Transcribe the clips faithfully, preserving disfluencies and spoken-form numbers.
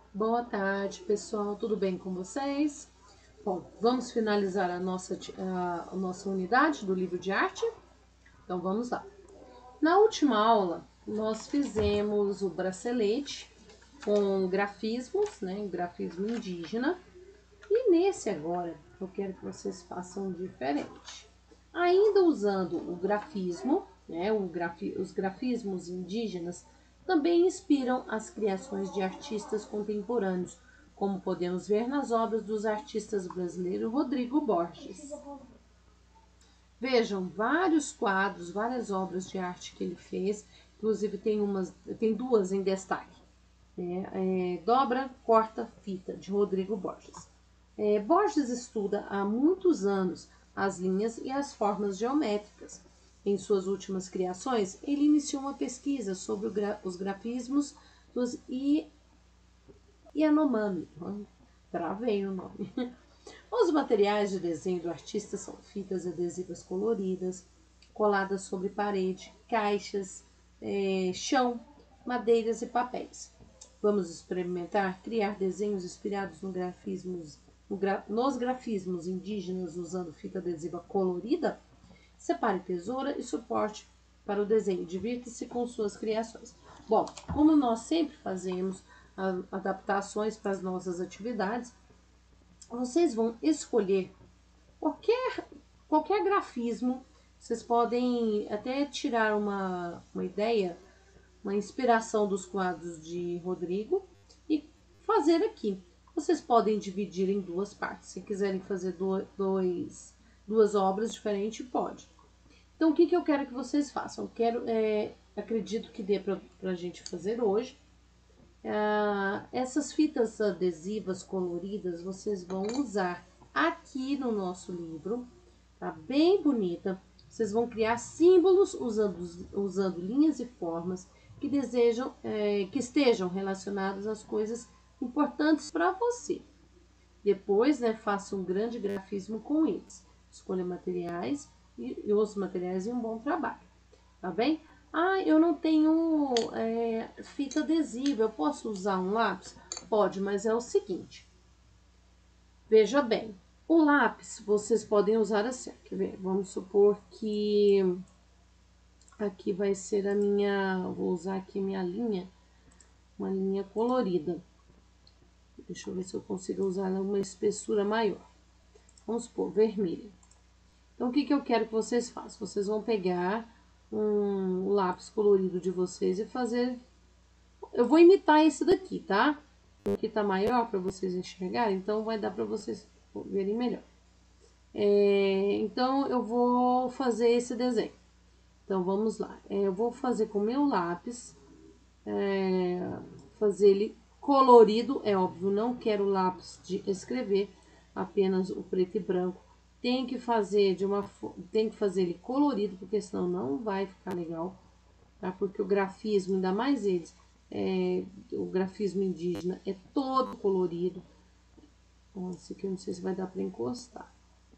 Boa tarde, pessoal. Tudo bem com vocês? Bom, vamos finalizar a nossa, a, a nossa unidade do livro de arte? Então, vamos lá. Na última aula, nós fizemos o bracelete com grafismos, né? Grafismo indígena. E nesse agora, eu quero que vocês façam diferente. Ainda usando o grafismo, né? O grafi, os grafismos indígenas também inspiram as criações de artistas contemporâneos, como podemos ver nas obras dos artistas brasileiros Rodrigo Borges. Vejam vários quadros, várias obras de arte que ele fez, inclusive tem, umas, tem duas em destaque. É, é, Dobra, Corta, Fita, de Rodrigo Borges. É, Borges estuda há muitos anos as linhas e as formas geométricas. Em suas últimas criações, ele iniciou uma pesquisa sobre gra os grafismos dos Yanomami. Travei o nome. Os materiais de desenho do artista são fitas adesivas coloridas, coladas sobre parede, caixas, é, chão, madeiras e papéis. Vamos experimentar criar desenhos inspirados no grafismos, no gra, nos grafismos indígenas usando fita adesiva colorida? Separe tesoura e suporte para o desenho. Divirta-se com suas criações. Bom, como nós sempre fazemos adaptações para as nossas atividades, vocês vão escolher qualquer, qualquer grafismo. Vocês podem até tirar uma, uma ideia, uma inspiração dos quadros de Rodrigo e fazer aqui. Vocês podem dividir em duas partes. Se quiserem fazer dois, duas obras diferentes, pode. Então, o que, que eu quero que vocês façam? Eu quero, é, acredito que dê para a gente fazer hoje. Ah, essas fitas adesivas coloridas vocês vão usar aqui no nosso livro, tá bem bonita. Vocês vão criar símbolos usando, usando linhas e formas que desejam, é, que estejam relacionadas às coisas importantes para você. Depois, né, faça um grande grafismo com eles. Escolha materiais e, e os materiais e um bom trabalho, tá bem? Ah, eu não tenho é, fita adesiva, eu posso usar um lápis? Pode, mas é o seguinte. Veja bem, o lápis vocês podem usar assim, quer ver? Vamos supor que aqui vai ser a minha, vou usar aqui minha linha, uma linha colorida. Deixa eu ver se eu consigo usar uma espessura maior. Vamos supor, vermelha. Então, o que, que eu quero que vocês façam? Vocês vão pegar um lápis colorido de vocês e fazer... Eu vou imitar esse daqui, tá? Aqui tá maior para vocês enxergarem, então vai dar para vocês verem melhor. É, então, eu vou fazer esse desenho. Então, vamos lá. É, eu vou fazer com o meu lápis, é, fazer ele colorido, é óbvio, não quero lápis de escrever, apenas o preto e branco. Tem que fazer de uma tem que fazer ele colorido, porque senão não vai ficar legal, tá? Porque o grafismo, ainda mais eles, é, o grafismo indígena é todo colorido. Bom, esse aqui eu não sei se vai dar para encostar.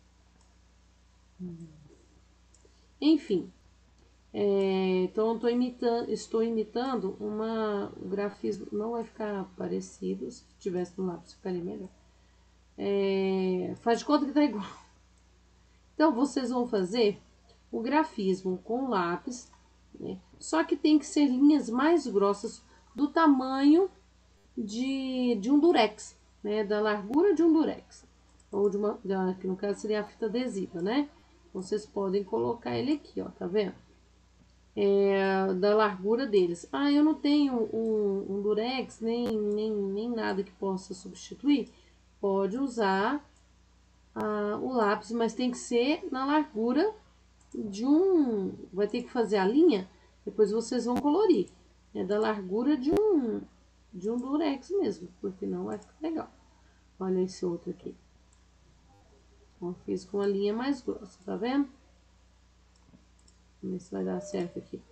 Hum. Enfim, é, então eu tô imitando, estou imitando uma o grafismo, não vai ficar parecido, se tivesse no lápis ficaria melhor. É, faz de conta que tá igual. Então, vocês vão fazer o grafismo com lápis, né? Só que tem que ser linhas mais grossas do tamanho de, de um durex, né? Da largura de um durex. Ou de uma, que no caso seria a fita adesiva, né? Vocês podem colocar ele aqui, ó, tá vendo? É, da largura deles. Ah, eu não tenho um, um durex, nem, nem, nem nada que possa substituir. Pode usar ah, o lápis, mas tem que ser na largura de um... Vai ter que fazer a linha, depois vocês vão colorir. É da largura de um, de um durex mesmo, porque não vai ficar legal. Olha esse outro aqui. Eu fiz com a linha mais grossa, tá vendo? Vamos ver se vai dar certo aqui.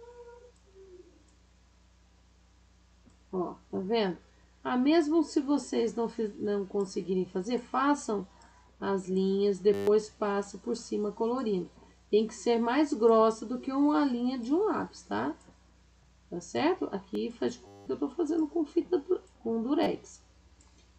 Ó, tá vendo? Ah, mesmo se vocês não, não conseguirem fazer, façam as linhas, depois passa por cima colorindo. Tem que ser mais grossa do que uma linha de um lápis, tá? Tá certo? Aqui faz eu tô fazendo com fita com durex.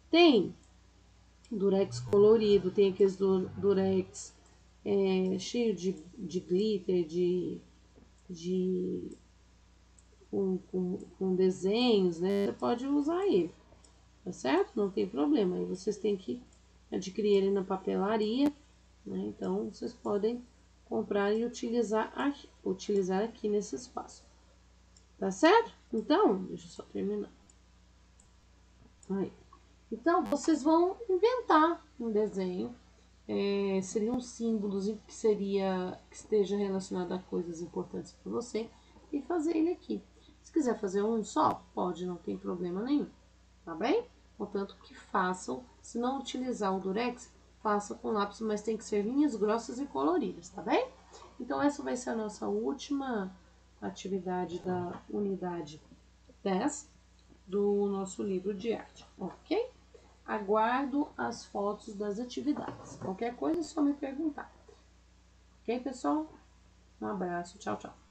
Tem durex colorido, tem aqueles du durex é, cheio de, de glitter, de, de com, com, com desenhos, né? Você pode usar ele, tá certo? Não tem problema. Aí vocês têm que adquirir ele na papelaria, né? Então vocês podem comprar e utilizar aqui, utilizar aqui nesse espaço, tá certo? Então, deixa eu só terminar. Aí. Então, vocês vão inventar um desenho. É, seriam símbolos que seria que esteja relacionado a coisas importantes para você e fazer ele aqui. Se quiser fazer um só, pode, não tem problema nenhum, tá bem? Contanto que façam, se não utilizar o durex, faça com lápis, mas tem que ser linhas grossas e coloridas, tá bem? Então essa vai ser a nossa última atividade da unidade dez do nosso livro de arte, ok? Aguardo as fotos das atividades. Qualquer coisa é só me perguntar. Ok, pessoal? Um abraço. Tchau, tchau.